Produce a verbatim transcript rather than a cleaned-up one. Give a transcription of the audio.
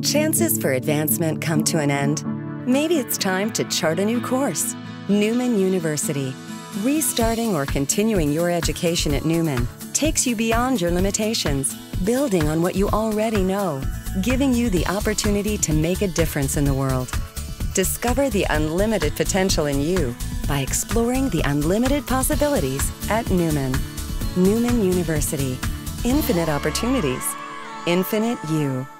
Chances for advancement come to an end. Maybe it's time to chart a new course. Newman University. Restarting or continuing your education at Newman takes you beyond your limitations, building on what you already know, giving you the opportunity to make a difference in the world. Discover the unlimited potential in you by exploring the unlimited possibilities at Newman. Newman University. Infinite opportunities. Infinite you.